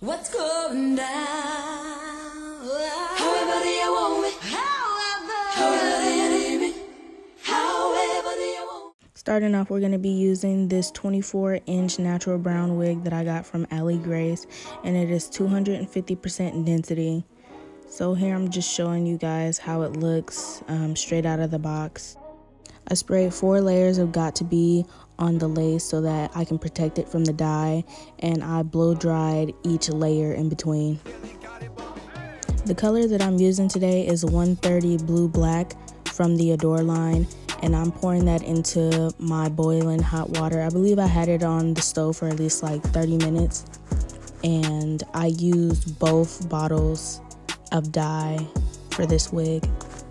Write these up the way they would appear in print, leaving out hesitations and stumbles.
What's going down? However do you want me? However do you need me? However do you want me? Starting off, we're going to be using this 24-inch natural brown wig that I got from Allie Grace, and it is 250% density. So here I'm just showing you guys how it looks straight out of the box. I sprayed 4 layers of Got2b on the lace so that I can protect it from the dye, and I blow dried each layer in between. The color that I'm using today is 130 Blue Black from the Adore line, and I'm pouring that into my boiling hot water. I believe I had it on the stove for at least like 30 minutes, and I used both bottles of dye for this wig.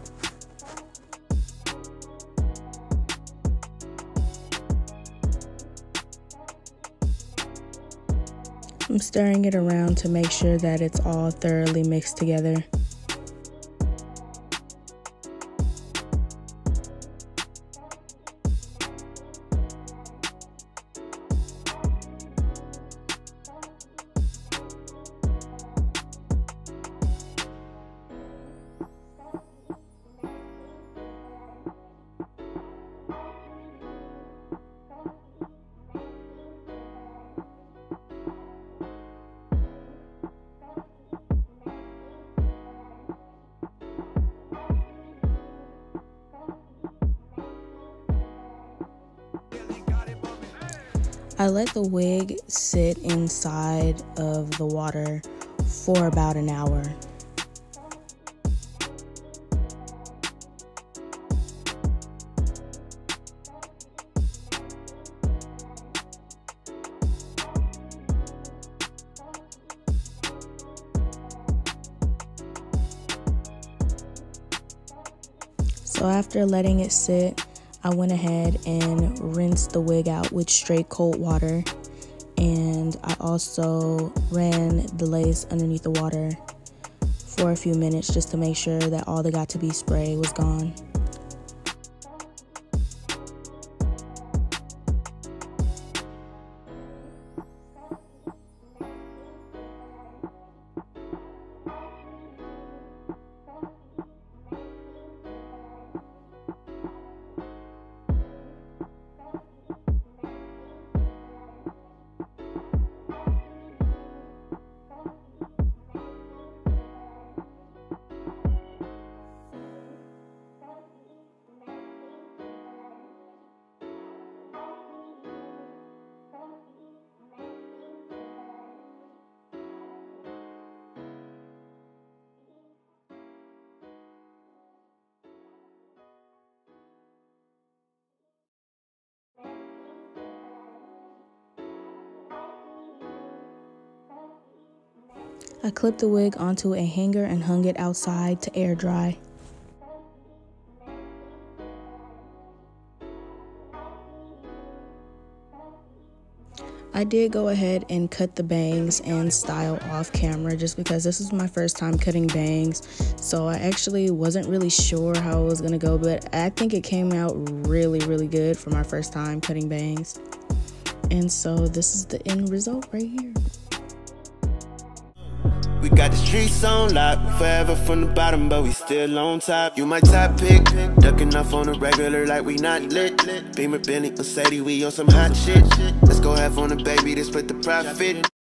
I'm stirring it around to make sure that it's all thoroughly mixed together. I let the wig sit inside of the water for about an hour. So after letting it sit, I went ahead and rinsed the wig out with straight cold water, and I also ran the lace underneath the water for a few minutes just to make sure that all the Got2b spray was gone. I clipped the wig onto a hanger and hung it outside to air dry. I did go ahead and cut the bangs and style off camera just because this is my first time cutting bangs, so I actually wasn't really sure how it was gonna go, but I think it came out really good for my first time cutting bangs. And so this is the end result right here. We got the streets on lock, forever from the bottom, but we still on top. You my top pick, ducking off on the regular like we not lit. Beamer, Bentley, Mercedes, we on some hot shit. Let's go have on the baby to split the profit.